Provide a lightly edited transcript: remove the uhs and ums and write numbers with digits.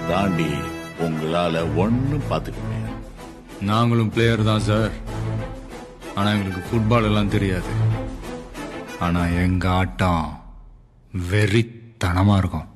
தாண்டி உங்களால ஒன்னும் பாத்துக்க முடியாது. நாங்களும் பிளேயர் தான் சார். ஆனா எங்களுக்கு ஃபுட்பால் எல்லாம் தெரியாது. ஆனா எங்க ஆட்டம் வெறித்தனமா இருக்கும்.